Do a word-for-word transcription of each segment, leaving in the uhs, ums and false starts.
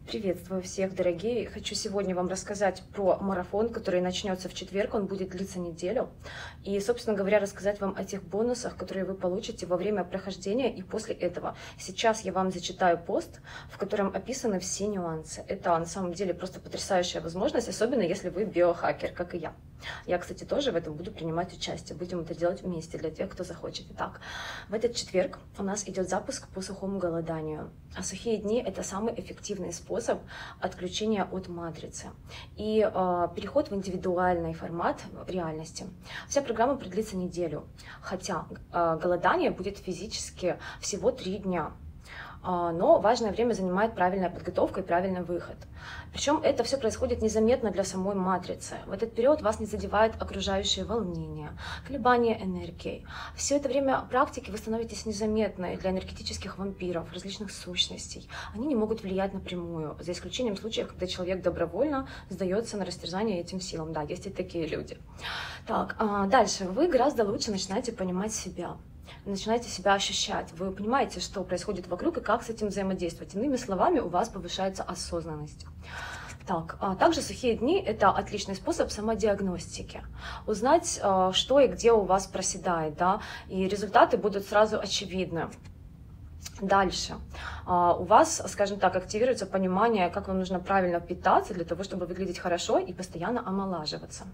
Приветствую всех, дорогие! Хочу сегодня вам рассказать про марафон, который начнется в четверг, он будет длиться неделю. И, собственно говоря, рассказать вам о тех бонусах, которые вы получите во время прохождения и после этого. Сейчас я вам зачитаю пост, в котором описаны все нюансы. Это на самом деле просто потрясающая возможность, особенно если вы биохакер, как и я. Я, кстати, тоже в этом буду принимать участие. Будем это делать вместе для тех, кто захочет. Итак, в этот четверг у нас идет запуск по сухому голоданию. А сухие дни – это самый эффективный способ отключения от матрицы и э, переход в индивидуальный формат реальности. Вся программа продлится неделю, хотя э, голодание будет физически всего три дня. Но важное время занимает правильная подготовка и правильный выход. Причем это все происходит незаметно для самой матрицы. В этот период вас не задевает окружающее волнение, колебания энергии. Все это время практики вы становитесь незаметны для энергетических вампиров, различных сущностей. Они не могут влиять напрямую, за исключением случаев, когда человек добровольно сдается на растерзание этим силам. Да, есть и такие люди. Так, дальше. Вы гораздо лучше начинаете понимать себя. Начинаете себя ощущать, вы понимаете, что происходит вокруг и как с этим взаимодействовать. Иными словами, у вас повышается осознанность. Так, а также сухие дни – это отличный способ самодиагностики. Узнать, что и где у вас проседает, да, и результаты будут сразу очевидны. Дальше. У вас, скажем так, активируется понимание, как вам нужно правильно питаться для того, чтобы выглядеть хорошо и постоянно омолаживаться.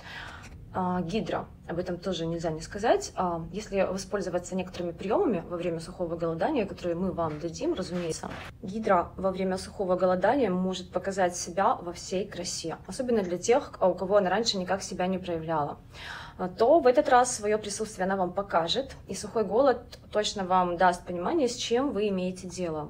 Гидра, об этом тоже нельзя не сказать. Если воспользоваться некоторыми приемами во время сухого голодания, которые мы вам дадим, разумеется, гидра во время сухого голодания может показать себя во всей красе, особенно для тех, у кого она раньше никак себя не проявляла. То в этот раз свое присутствие она вам покажет, и сухой голод точно вам даст понимание, с чем вы имеете дело.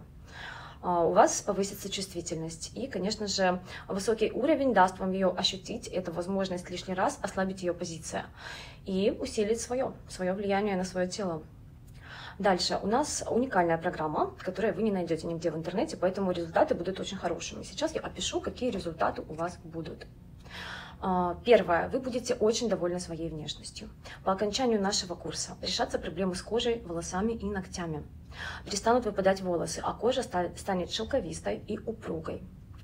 У вас повысится чувствительность. И, конечно же, высокий уровень даст вам ее ощутить. Это возможность лишний раз ослабить ее позиция и усилить свое, свое влияние на свое тело. Дальше. У нас уникальная программа, которую вы не найдете нигде в интернете, поэтому результаты будут очень хорошими. Сейчас я опишу, какие результаты у вас будут. Первое. Вы будете очень довольны своей внешностью. По окончанию нашего курса решатся проблемы с кожей, волосами и ногтями. Перестанут выпадать волосы, а кожа станет шелковистой и упругой.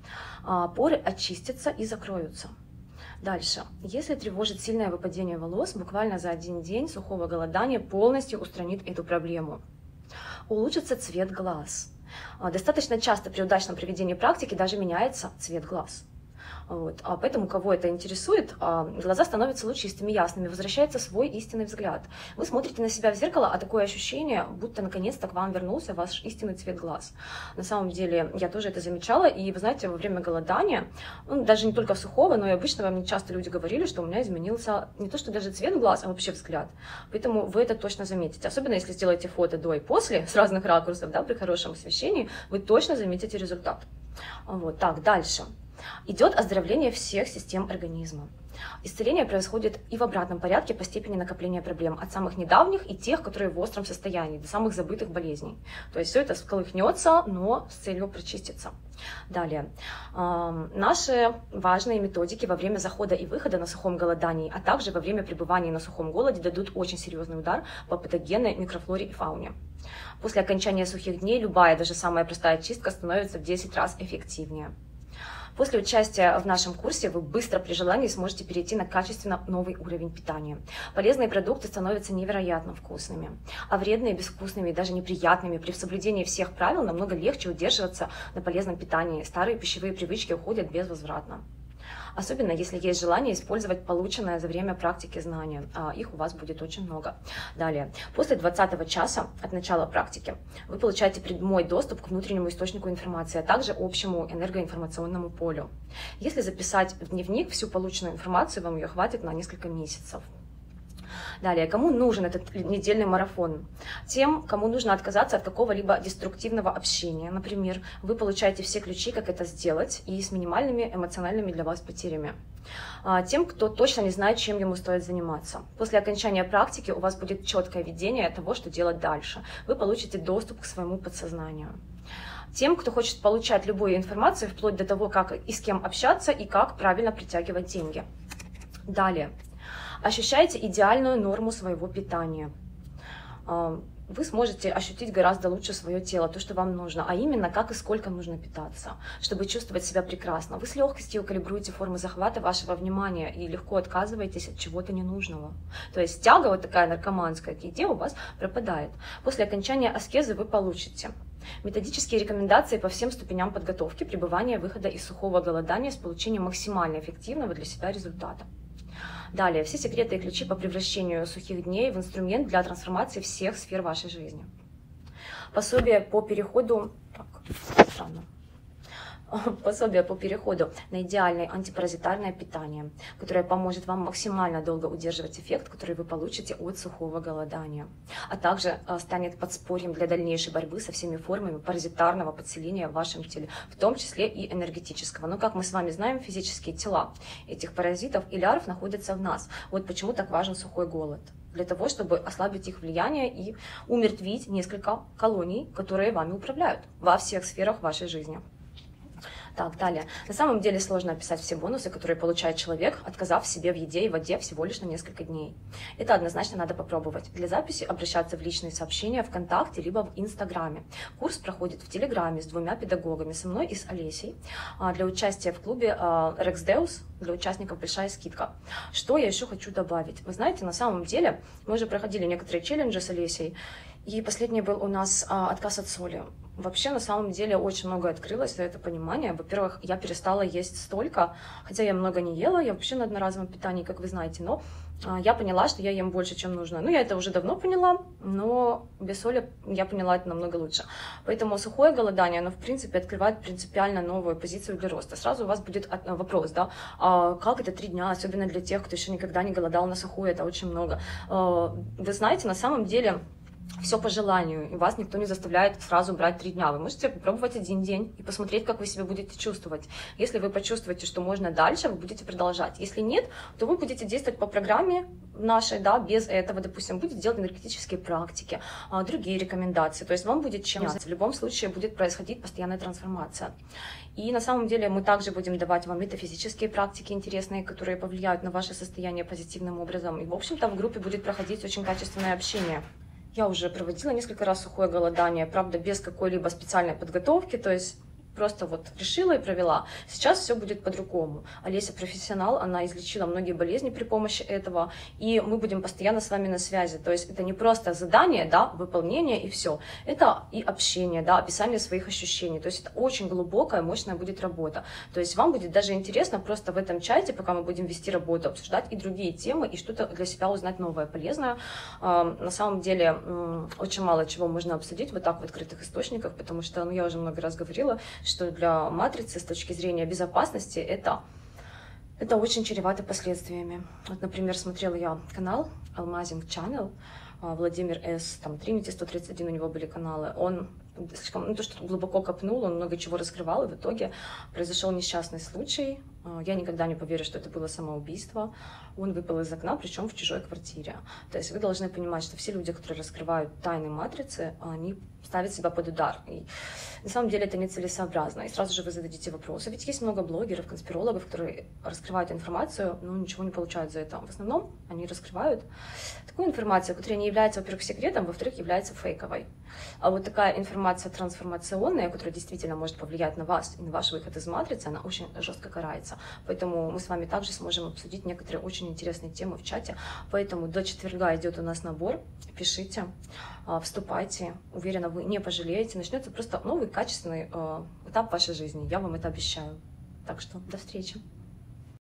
Поры очистятся и закроются. Дальше. Если тревожит сильное выпадение волос, буквально за один день сухого голодания полностью устранит эту проблему. Улучшится цвет глаз. Достаточно часто при удачном проведении практики даже меняется цвет глаз. Вот. А поэтому, кого это интересует, глаза становятся лучистыми, ясными, возвращается свой истинный взгляд. Вы смотрите на себя в зеркало, а такое ощущение, будто наконец-то к вам вернулся ваш истинный цвет глаз. На самом деле, я тоже это замечала, и вы знаете, во время голодания, ну, даже не только сухого, но и обычного, мне часто люди говорили, что у меня изменился не то, что даже цвет глаз, а вообще взгляд. Поэтому вы это точно заметите. Особенно, если сделаете фото до и после, с разных ракурсов, да, при хорошем освещении, вы точно заметите результат. Вот. Так, дальше. Идет оздоровление всех систем организма. Исцеление происходит и в обратном порядке по степени накопления проблем, от самых недавних и тех, которые в остром состоянии, до самых забытых болезней. То есть все это всколыхнется, но с целью прочиститься. Далее. Наши важные методики во время захода и выхода на сухом голодании, а также во время пребывания на сухом голоде дадут очень серьезный удар по патогенной микрофлоре и фауне. После окончания сухих дней любая, даже самая простая чистка становится в десять раз эффективнее. После участия в нашем курсе вы быстро при желании сможете перейти на качественно новый уровень питания. Полезные продукты становятся невероятно вкусными, а вредные, безвкусными и даже неприятными. При соблюдении всех правил намного легче удерживаться на полезном питании. Старые пищевые привычки уходят безвозвратно. Особенно, если есть желание использовать полученное за время практики знания. А их у вас будет очень много. Далее. После двадцатого часа от начала практики вы получаете прямой доступ к внутреннему источнику информации, а также общему энергоинформационному полю. Если записать в дневник всю полученную информацию, вам ее хватит на несколько месяцев. Далее, кому нужен этот недельный марафон? Тем, кому нужно отказаться от какого-либо деструктивного общения. Например, вы получаете все ключи, как это сделать, и с минимальными эмоциональными для вас потерями. Тем, кто точно не знает, чем ему стоит заниматься. После окончания практики у вас будет четкое видение того, что делать дальше. Вы получите доступ к своему подсознанию. Тем, кто хочет получать любую информацию, вплоть до того, как и с кем общаться, и как правильно притягивать деньги. Далее. Ощущаете идеальную норму своего питания. вы сможете ощутить гораздо лучше свое тело, то, что вам нужно, а именно, как и сколько нужно питаться, чтобы чувствовать себя прекрасно. Вы с легкостью калибруете формы захвата вашего внимания и легко отказываетесь от чего-то ненужного. То есть тяга вот такая наркоманская к еде у вас пропадает. После окончания аскезы вы получите методические рекомендации по всем ступеням подготовки, пребывания, выхода из сухого голодания с получением максимально эффективного для себя результата. Далее, все секреты и ключи по превращению сухих дней в инструмент для трансформации всех сфер вашей жизни. Пособие по переходу... Так, странно. Пособие по переходу на идеальное антипаразитарное питание, которое поможет вам максимально долго удерживать эффект, который вы получите от сухого голодания, а также станет подспорьем для дальнейшей борьбы со всеми формами паразитарного подселения в вашем теле, в том числе и энергетического. Но, как мы с вами знаем, физические тела этих паразитов и лярв находятся в нас. Вот почему так важен сухой голод. Для того, чтобы ослабить их влияние и умертвить несколько колоний, которые вами управляют во всех сферах вашей жизни. Так, далее. На самом деле сложно описать все бонусы, которые получает человек, отказав себе в еде и воде всего лишь на несколько дней. Это однозначно надо попробовать. Для записи обращаться в личные сообщения ВКонтакте либо в Инстаграме. Курс проходит в Телеграме с двумя педагогами, со мной и с Олесей. Для участия в клубе Рексдеус для участников большая скидка. Что я еще хочу добавить? Вы знаете, на самом деле мы уже проходили некоторые челленджи с Олесей, и последний был у нас а, отказ от соли. Вообще, на самом деле, очень многое открылось за это понимание. Во-первых, я перестала есть столько, хотя я много не ела, я вообще на одноразовом питании, как вы знаете, но а, я поняла, что я ем больше, чем нужно. Ну, я это уже давно поняла, но без соли я поняла это намного лучше. Поэтому сухое голодание, оно, в принципе, открывает принципиально новую позицию для роста. Сразу у вас будет вопрос, да, а как это три дня, особенно для тех, кто еще никогда не голодал на сухое, это очень много. А, вы знаете, на самом деле... Все по желанию, и вас никто не заставляет сразу брать три дня. Вы можете попробовать один день и посмотреть, как вы себя будете чувствовать. Если вы почувствуете, что можно дальше, вы будете продолжать. Если нет, то вы будете действовать по программе нашей, да, без этого, допустим, будете делать энергетические практики, другие рекомендации. То есть вам будет чем заняться. В любом случае будет происходить постоянная трансформация. И на самом деле мы также будем давать вам метафизические практики интересные, которые повлияют на ваше состояние позитивным образом. И, в общем-то, в группе будет проходить очень качественное общение. Я уже проводила несколько раз сухое голодание, правда, без какой-либо специальной подготовки, то есть просто вот решила и провела. Сейчас все будет по-другому. Олеся профессионал, она излечила многие болезни при помощи этого, и мы будем постоянно с вами на связи. То есть это не просто задание, да, выполнение и все. Это и общение, да, описание своих ощущений. То есть это очень глубокая, мощная будет работа. То есть вам будет даже интересно просто в этом чате, пока мы будем вести работу, обсуждать и другие темы, и что-то для себя узнать новое, полезное. На самом деле очень мало чего можно обсудить вот так в открытых источниках, потому что, ну, я уже много раз говорила, что для матрицы с точки зрения безопасности это, это очень чревато последствиями. Вот, например, смотрела я канал Алмазинг Channel, Владимир С, там Тринити сто тридцать один у него были каналы, он слишком, ну, то, что глубоко копнул, он много чего раскрывал, и в итоге произошел несчастный случай. Я никогда не поверю, что это было самоубийство. Он выпал из окна, причем в чужой квартире. То есть вы должны понимать, что все люди, которые раскрывают тайны матрицы, они ставят себя под удар. И на самом деле это нецелесообразно. И сразу же вы зададите вопросы. Ведь есть много блогеров, конспирологов, которые раскрывают информацию, но ничего не получают за это. В основном они раскрывают такую информацию, которая не является, во-первых, секретом, во-вторых, является фейковой. А вот такая информация трансформационная, которая действительно может повлиять на вас и на ваш выход из матрицы, она очень жестко карается. Поэтому мы с вами также сможем обсудить некоторые очень интересные темы в чате. Поэтому до четверга идет у нас набор. Пишите, вступайте. Уверена, вы не пожалеете. Начнется просто новый качественный этап вашей жизни. Я вам это обещаю. Так что до встречи.